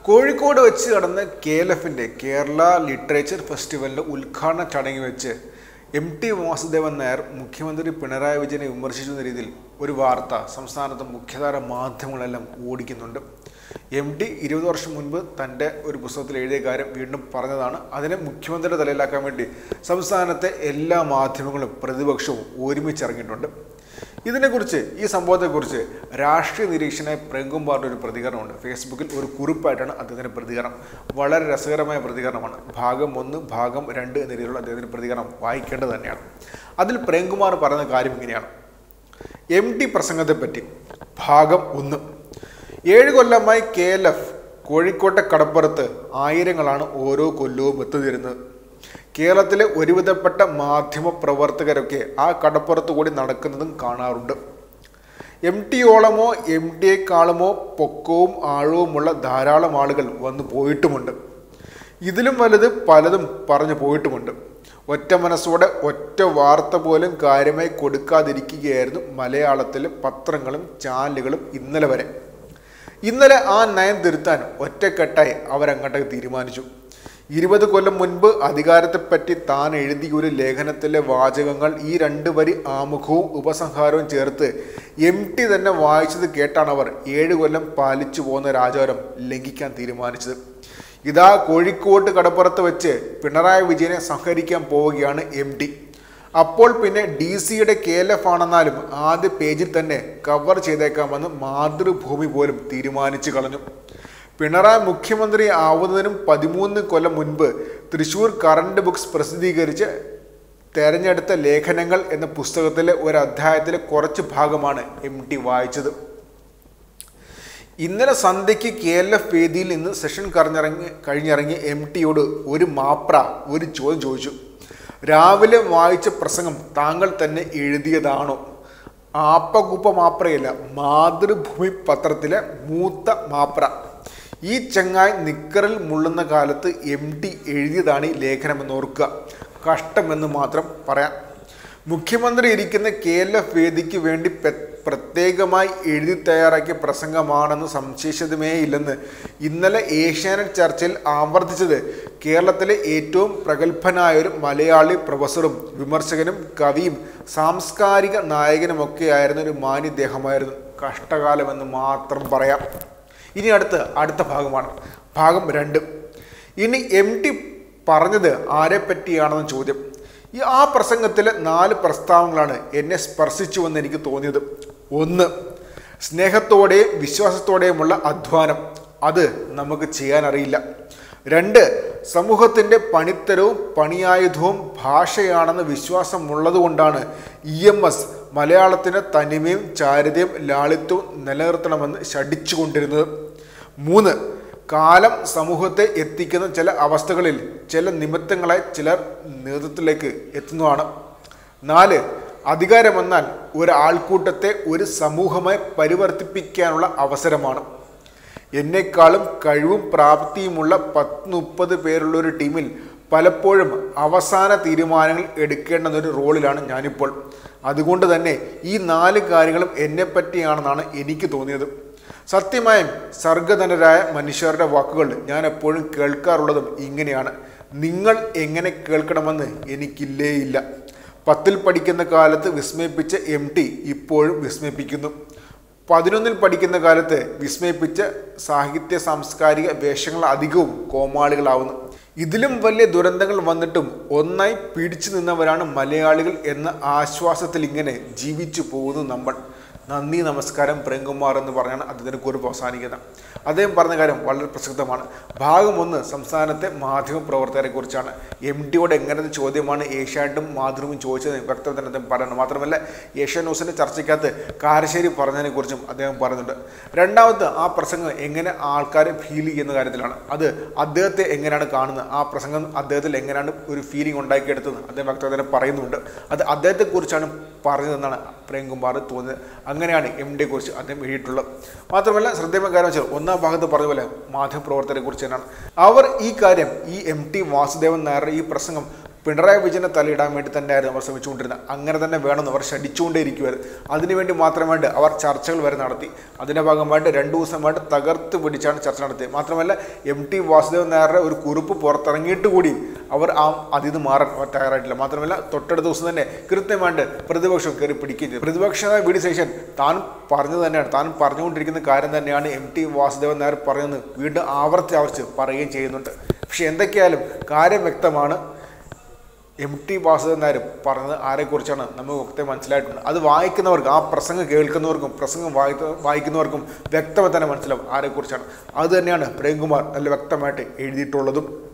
കോഴിക്കോട് വെച്ച് നടന്ന KLFന്റെ കേരള ലിറ്ററേച്ചർ ഫെസ്റ്റിവലിന്റെ ഉദ്ഘാടന ചടങ്ങിൽ വെച്ച് MT വാസുദേവൻ നായർ മുഖ്യമന്ത്രി പിണറായി വിജയനെ വിമർശിക്കുന്ന രീതിയിൽ ഒരു വാർത്ത സംസ്ഥാനത്തെ മുഖ്യധാര മാധ്യമങ്ങളെല്ലാം ഓടിക്കുന്നുണ്ട്. MT 20 വർഷം മുൻപ് തൻ്റെ ഒരു പുസ്തകത്തിൽ എഴുതിയ കാര്യം വീണ്ടും പറഞ്ഞതാണ്. അതിനെ മുഖ്യമന്ത്രിയുടെ തലയിലാക്കാൻ വേണ്ടി സംസ്ഥാനത്തെ എല്ലാ മാധ്യമങ്ങളും പ്രതിപക്ഷവും ഒരുമിച്ചിറങ്ങിയിട്ടുണ്ട്. ഇതിനെക്കുറിച്ച് ഈ സംഭവത്തെക്കുറിച്ച് രാഷ്ട്രീയ നിരീക്ഷകനായ പ്രേംകുമാറിൻ്റെ ഒരു പ്രതികരണമുണ്ട്. ഫേസ്ബുക്കിൽ ഒരു കുറിപ്പായിട്ടാണ് അദ്ദേഹത്തിൻ്റെ പ്രതികരണം. വളരെ രസകരമായ പ്രതികരണമാണ്. ഭാഗം 1, ഭാഗം 2 എന്ന രീതിയിലുള്ള അദ്ദേഹത്തിൻ്റെ പ്രതികരണം വായിക്കേണ്ടത് തന്നെയാണ്. അതിൽ പ്രേംകുമാർ പറയുന്ന കാര്യം ഇങ്ങനെയാണ്. MT പ്രസംഗത്തെപ്പറ്റി ഭാഗം 1. 7 കൊല്ലമായി KLF കോഴിക്കോട്ടെ കടപ്പുറത്ത് ആയിരങ്ങളാണ് ഓരോ കൊല്ലവും എത്തുതരുന്നത്. കേരളത്തിലെ ഒരുവിധപ്പെട്ട മാധ്യമ പ്രവർത്തകരൊക്കെ ആ കടപ്പുറത്ത് കൂടി നടക്കുന്നതും കാണാറുണ്ട്. MTയോളമോ MTയെക്കാളുമോ പൊക്കവും ആഴവുമുള്ള ധാരാളം ആളുകൾ വന്നു പോയിട്ടുമുണ്ട്. ഇതിലും വലുത് പലതും പറഞ്ഞു പോയിട്ടുമുണ്ട്. ഒറ്റ മനസ്സോടെ ഒറ്റ വാർത്ത പോലും കാര്യമായി കൊടുക്കാതിരിക്കുകയായിരുന്നു മലയാളത്തിലെ പത്രങ്ങളും ചാനലുകളും ഇന്നലെ വരെ. ഇന്നലെ ആ നയം തിരുത്താൻ ഒറ്റക്കെട്ടായി അവരങ്ങോട്ടേക്ക് തീരുമാനിച്ചു. 20 കൊല്ലം മുൻപ് അധികാരത്തെപ്പറ്റി താൻ എഴുതിയ ഒരു ലേഖനത്തിലെ വാചകങ്ങൾ ഈ 2 വരി ആമുഖവും ഉപസംഹാരവും ചേർത്ത് MT തന്നെ വായിച്ചത് കേട്ടാണ് അവർ 7 കൊല്ലം പാലിച്ചു പോകുന്ന രാജാരം ലംഘിക്കാൻ തീരുമാനിച്ചത്. ഇതാ കോഴിക്കോട്ട് കടപ്പുറത്ത് വെച്ച് പിണറായി വിജയനെ സംഹരിക്കാൻ പോവുകയാണ് MT. അപ്പോൾ പിന്നെ DC-യുടെ KLF ആണെന്നാലും ആദ്യ പേജിൽ തന്നെ കവർ ചെയ്തേക്കാമെന്ന് മാതൃഭൂമി പോലും തീരുമാനിച്ചു കളഞ്ഞു. പിണറായി മുഖ്യമന്ത്രി ആവുന്നതിനും 13 കൊല്ലം മുൻപ് തൃശ്ശൂർ കറണ്ട് ബുക്സ് പ്രസിദ്ധീകരിച്ച് തെരഞ്ഞെടുത്ത ലേഖനങ്ങൾ എന്ന പുസ്തകത്തിലെ ഒരു അധ്യായത്തിലെ കുറച്ച് ഭാഗമാണ് MT വായിച്ചത്. ഇന്നലെ സന്ധ്യയ്ക്ക് KLF വേദിയിൽ നിന്ന് സെഷൻ കഴിഞ്ഞിറങ്ങി MTയോട് ഒരു ചോദ്യം ചോദിച്ചു. രാവിലെ വായിച്ച പ്രസംഗം താങ്കൾ തന്നെ എഴുതിയതാണോ? ആപ്പകുപ്പ മാപ്രയല്ല, മാതൃഭൂമി പത്രത്തിലെ മൂത്ത മാപ്ര. ഈ ചങ്ങായി നിക്കറിൽ മുള്ളുന്ന കാലത്ത് MT എഴുതിയതാണ് ഈ ലേഖനമെന്ന് ഓർക്കുക. കഷ്ടമെന്ന് മാത്രം പറയാം. മുഖ്യമന്ത്രി ഇരിക്കുന്ന KLF വേദിക്ക് വേണ്ടി പ്രത്യേകമായി എഴുതി തയ്യാറാക്കിയ പ്രസംഗമാണെന്ന് സംശയിച്ചതുമേയില്ലെന്ന് ഇന്നലെ ഏഷ്യാനെറ്റ് ചർച്ചയിൽ ആവർത്തിച്ചത് കേരളത്തിലെ ഏറ്റവും പ്രഗത്ഭനായൊരു മലയാളി പ്രൊഫസറും വിമർശകനും കവിയും സാംസ്കാരിക നായകനുമൊക്കെയായിരുന്ന ഒരു മാന്യദേഹമായിരുന്നു. കഷ്ടകാലമെന്ന് മാത്രം പറയാം. ഇനി അടുത്ത ഭാഗമാണ്, ഭാഗം 2. ഇനി MT പറഞ്ഞത് ആരെ പറ്റിയാണെന്ന് ചോദ്യം. ആ പ്രസംഗത്തിലെ 4 പ്രസ്താവങ്ങളാണ് എന്നെ സ്പർശിച്ചുവെന്ന് എനിക്ക് തോന്നിയത്. 1. സ്നേഹത്തോടെയും വിശ്വാസത്തോടെയുമുള്ള അധ്വാനം, അത് നമുക്ക് ചെയ്യാനറിയില്ല. 2. സമൂഹത്തിൻ്റെ പണിത്തരവും പണിയായുധവും ഭാഷയാണെന്ന് വിശ്വാസമുള്ളതുകൊണ്ടാണ് EMS മലയാളത്തിൻ്റെ തനിമയും ചാരുതയും ലാളിത്യവും നിലനിർത്തണമെന്ന് ശഠിച്ചുകൊണ്ടിരുന്നത്. 3. കാലം സമൂഹത്തെ എത്തിക്കുന്ന ചില അവസ്ഥകളിൽ ചില നിമിത്തങ്ങളായി ചിലർ നേതൃത്വത്തിലേക്ക് എത്തുന്നതാണ്. 4. അധികാരമെന്നാൽ ഒരു ആൾക്കൂട്ടത്തെ ഒരു സമൂഹമായി പരിവർത്തിപ്പിക്കാനുള്ള അവസരമാണ്. എന്നെക്കാളും കഴിവും പ്രാപ്തിയുമുള്ള 10-30 പേരുള്ള ഒരു ടീമിൽ പലപ്പോഴും അവസാന തീരുമാനങ്ങൾ എടുക്കേണ്ടുന്നൊരു റോളിലാണ് ഞാനിപ്പോൾ. അതുകൊണ്ട് തന്നെ ഈ 4 കാര്യങ്ങളും എന്നെപ്പറ്റിയാണെന്നാണ് എനിക്ക് തോന്നിയത്. സത്യമായും സർഗധനരായ മനുഷ്യരുടെ വാക്കുകൾ ഞാൻ എപ്പോഴും കേൾക്കാറുള്ളതും ഇങ്ങനെയാണ്. നിങ്ങൾ എങ്ങനെ കേൾക്കണമെന്ന് എനിക്കില്ലേയില്ല. 10ൽ പഠിക്കുന്ന കാലത്ത് വിസ്മയിപ്പിച്ച MT ഇപ്പോഴും വിസ്മയിപ്പിക്കുന്നു. 11ൽ പഠിക്കുന്ന കാലത്ത് വിസ്മയിപ്പിച്ച സാഹിത്യ സാംസ്കാരിക വേഷങ്ങൾ അധികവും കോമാളികളാവുന്നു. ഇതിലും വലിയ ദുരന്തങ്ങൾ വന്നിട്ടും ഒന്നായി പിടിച്ചു നിന്നവരാണ് മലയാളികൾ എന്ന ആശ്വാസത്തിൽ ഇങ്ങനെ ജീവിച്ചു പോകുന്നു നമ്മൾ. നന്ദി, നമസ്കാരം. പ്രേംകുമാർ എന്ന് പറഞ്ഞാണ് അദ്ദേഹത്തിൻ്റെ കുറിപ്പ് അവസാനിക്കുന്നത്. അദ്ദേഹം പറഞ്ഞ കാര്യം വളരെ പ്രസക്തമാണ്. ഭാഗം 1 സംസ്ഥാനത്തെ മാധ്യമ പ്രവർത്തകരെ കുറിച്ചാണ്. MTയോട് എങ്ങനത്തെ ചോദ്യമാണ് ഏഷ്യാനെറ്റും മാതൃഭൂമിയും ചോദിച്ചത് വ്യക്തത തന്നെ അദ്ദേഹം പറയുന്നത്. മാത്രമല്ല ഏഷ്യാ ന്യൂസിൻ്റെ ചർച്ചയ്ക്കകത്ത് കാരശ്ശേരി പറഞ്ഞതിനെക്കുറിച്ചും അദ്ദേഹം പറയുന്നുണ്ട്. രണ്ടാമത് ആ പ്രസംഗം എങ്ങനെ ആൾക്കാരെ ഫീൽ ചെയ്യുന്ന കാര്യത്തിലാണ്. അത് അദ്ദേഹത്തെ എങ്ങനെയാണ് കാണുന്നത്, ആ പ്രസംഗം അദ്ദേഹത്തിൽ എങ്ങനെയാണ് ഒരു ഫീലിംഗ് ഉണ്ടാക്കിയെടുത്തത് അദ്ദേഹം വ്യക്തത തന്നെ പറയുന്നുണ്ട്. അത് അദ്ദേഹത്തെക്കുറിച്ചാണ് പറഞ്ഞതെന്നാണ് പ്രേംകുമാർ തോന്നിയത്. അങ്ങനെയാണ് MTയെക്കുറിച്ച് അദ്ദേഹം എഴുതിയിട്ടുള്ളത്. മാത്രമല്ല ശ്രദ്ധേയമായ കാര്യം വെച്ചാൽ 1ാം ഭാഗത്ത് പറഞ്ഞ പോലെ മാധ്യമപ്രവർത്തകരെ കുറിച്ച് തന്നെയാണ്. അവർ ഈ കാര്യം ഈ MT വാസുദേവൻ നായരുടെ ഈ പ്രസംഗം പിണറായി വിജയനെ തലയിടാൻ വേണ്ടി തന്നെയായിരുന്നു അവർ ശ്രമിച്ചുകൊണ്ടിരുന്നത്. അങ്ങനെ തന്നെ വേണമെന്ന് അവർ ശഠിച്ചുകൊണ്ടേയിരിക്കുമായിരുന്നു. അതിനുവേണ്ടി മാത്രമായിട്ട് അവർ ചർച്ചകൾ വരെ നടത്തി. അതിൻ്റെ ഭാഗമായിട്ട് 2 ദിവസമായിട്ട് തകർത്ത് പിടിച്ചാണ് ചർച്ച നടത്തിയത്. മാത്രമല്ല MT വാസുദേവൻ നായരുടെ ഒരു കുറിപ്പ് പുറത്തിറങ്ങിയിട്ട് കൂടി അവർ അതിൽ നിന്ന് മാറാൻ അവർ തയ്യാറായിട്ടില്ല. മാത്രമല്ല തൊട്ടടുത്ത ദിവസം തന്നെ കൃത്യമായിട്ട് പ്രതിപക്ഷം കയറി പിടിക്കുകയും ചെയ്തു. പ്രതിപക്ഷ വി.ഡി. സതീശൻ താൻ പറഞ്ഞത് തന്നെയാണ്, താൻ പറഞ്ഞുകൊണ്ടിരിക്കുന്ന കാര്യം തന്നെയാണ് MT വാസുദേവൻ നായർ പറയുന്നത് വീണ്ടും ആവർത്തിച്ച് പറയുകയും ചെയ്യുന്നുണ്ട്. പക്ഷെ എന്തൊക്കെയായാലും കാര്യം വ്യക്തമാണ്. MT വാസുദേവൻ നായർ പറഞ്ഞത് ആരെക്കുറിച്ചാണ് നമുക്ക് വ്യക്തമായി മനസ്സിലായിട്ടുണ്ട്. അത് വായിക്കുന്നവർക്ക്, ആ പ്രസംഗം കേൾക്കുന്നവർക്കും പ്രസംഗം വായിക്കുന്നവർക്കും വ്യക്തമായി തന്നെ മനസ്സിലാവും ആരെക്കുറിച്ചാണ്. അത് തന്നെയാണ് പ്രേംകുമാർ നല്ല വ്യക്തമായിട്ട് എഴുതിയിട്ടുള്ളതും.